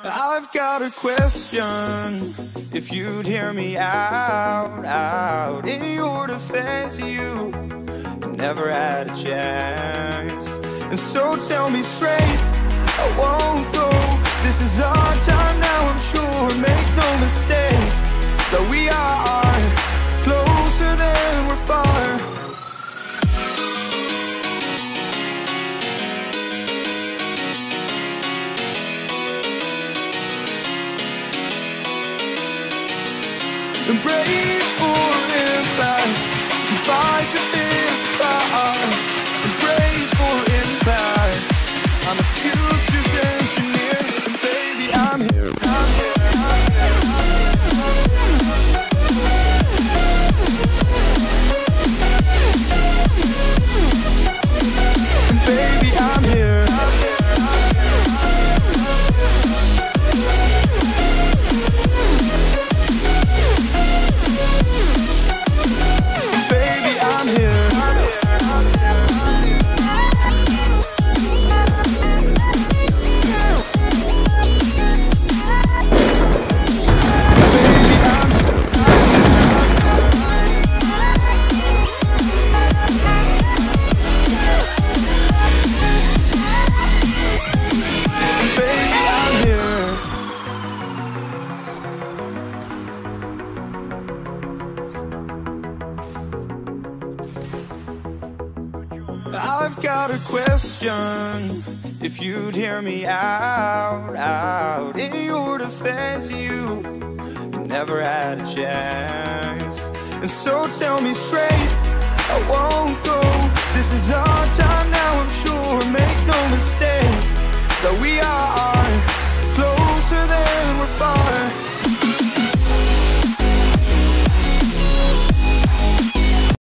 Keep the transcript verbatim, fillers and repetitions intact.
I've got a question, if you'd hear me out, out. In your defense, you never had a chance. And so tell me straight, I won't go. This is our time now, I'm sure, make no mistake, that we are closer than we're far. Embrace for impact, and fight your fears far. Embrace for impact, I'm the future's engineer. And baby, I'm here, I'm here, I'm here, I'm here. And baby, I'm here, I'm here. I've got a question, if you'd hear me out, out. In your defense, you never had a chance. And so tell me straight, I won't go. This is our time now, I'm sure, make no mistake, that we are